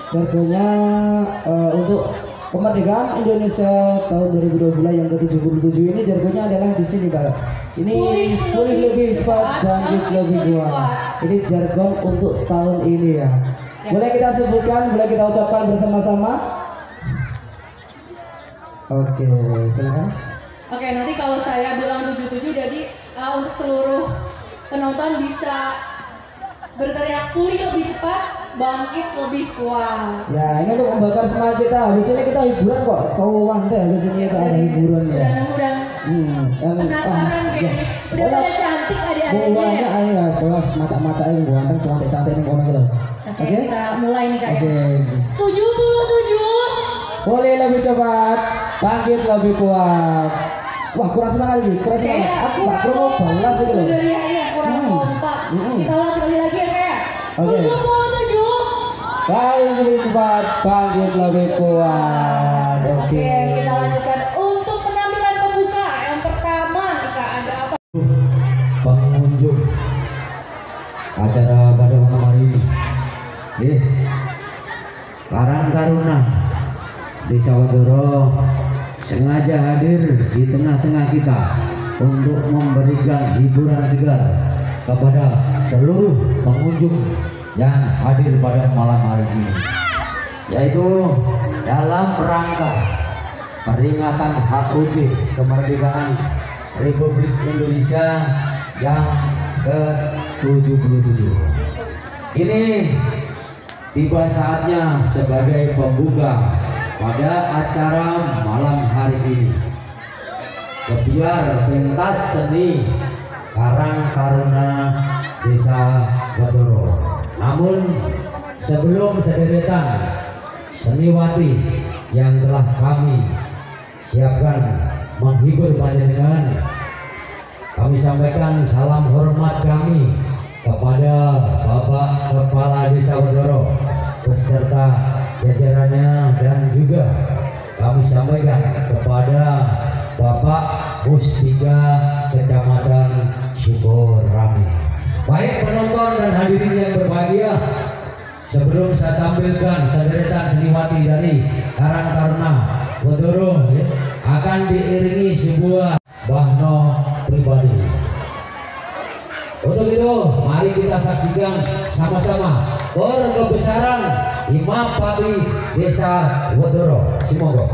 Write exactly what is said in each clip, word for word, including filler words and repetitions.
jargonnya uh, untuk kemerdekaan Indonesia tahun dua ribu dua belas yang ke tujuh puluh tujuh ini jargonnya adalah di sini Pak. Ini pulih lebih cepat, bangkit lebih kuat. Ini jargon untuk tahun ini ya. Boleh kita sebutkan, boleh kita ucapkan bersama-sama. Oke, silakan. Oke, nanti kalau saya bilang tujuh tujuh, jadi uh, untuk seluruh penonton bisa berteriak pulih lebih cepat, bangkit lebih kuat. Ya, ini untuk membakar semangat kita. Habis ini kita hiburan kok, sowan deh. Habis ini kita ada hiburan ya. Udah, hmm, yang penasaran kayaknya. Udah pada cantik adik-adiknya. Buahnya ayo ya, bos macam-macam yang buatan cantik-cantik yang kono gitu. Oke, kita mulai nih Kak. Oke. tujuh puluh tujuh. Boleh lebih cepat, bangkit lebih kuat. Wah, kurang semangat lagi, kurang semangat. Aku tak perlu balas itu loh. Iya, kurang Hmm. kompak. Hmm. Kita ulang sekali lagi ya Kak. Oke. tujuh puluh tujuh. Bangkit lebih cepat, bangkit lebih kuat. Oke. Oke, kita lanjutkan untuk penampilan pembuka. Yang pertama nih Kak, ada apa? Pengunjung acara pada malam hari ini, eh, Karang Taruna Desa Wadoro sengaja hadir di tengah-tengah kita untuk memberikan hiburan segar kepada seluruh pengunjung yang hadir pada malam hari ini, yaitu dalam rangka peringatan H U D kemerdekaan Republik Indonesia yang ke tujuh puluh tujuh. Ini tiba saatnya sebagai pembuka pada acara malam hari ini. Kebiar pentas seni Karang Taruna Desa Wadoro. Namun sebelum sederetan seniwati yang telah kami siapkan menghibur panjenengan, kami sampaikan salam hormat kami kepada Bapak Kepala Desa Wadoro beserta jajarannya, dan juga kami sampaikan kepada Bapak Mustika Kecamatan Sukorame. Baik penonton dan hadirin yang berbahagia, sebelum saya tampilkan sederetan seniwati dari Karang Taruna Wadoro ya, akan diiringi sebuah bahno pribadi. Untuk itu mari kita saksikan sama-sama berkebesaran Imam Pati Desa Wadoro. Semoga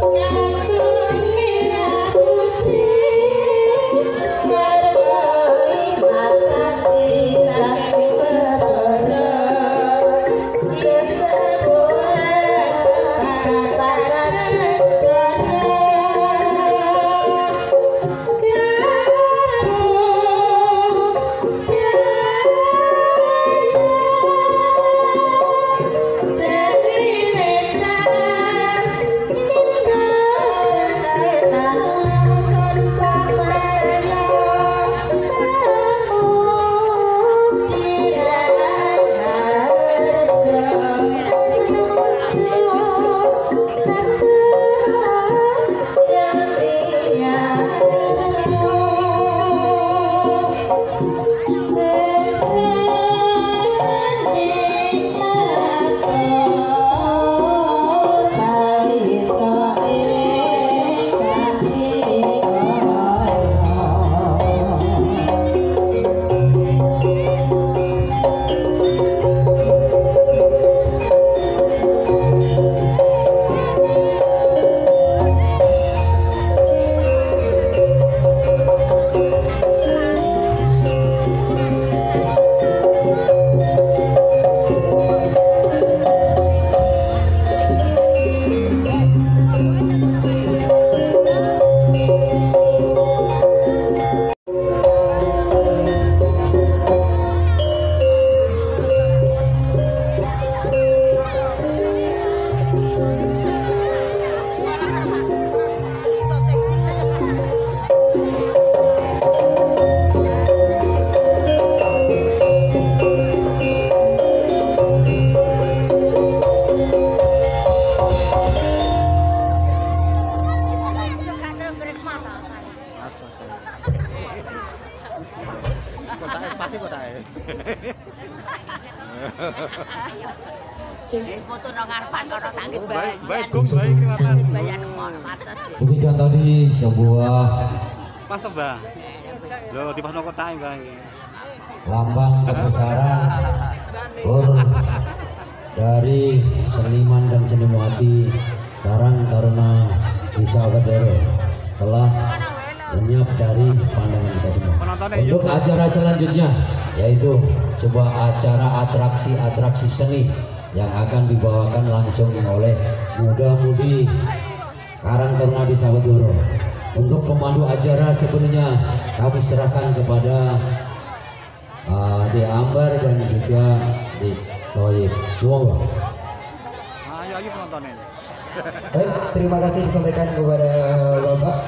Foto nang ngarepan kono tak nggih baik baik Gong baik kelihatan. bayan pantes. Demikian tadi sebuah Pas to, Bang. Lho dipasno kotae, Bang. lambang kebesaran Gor dari seniman dan seniwati Karang Taruna Desa Wedoro telah lenyap dari pandangan kita semua. Untuk acara selanjutnya yaitu sebuah acara atraksi-atraksi seni yang akan dibawakan langsung oleh muda-mudi Karang Taruna Desa Wedoro. Untuk pemandu acara sebenarnya kami serahkan kepada uh, Di Ambar dan juga Di Toyib. Semoga. Ayo ayo penontonnya. Baik, terima kasih disampaikan kepada Bapak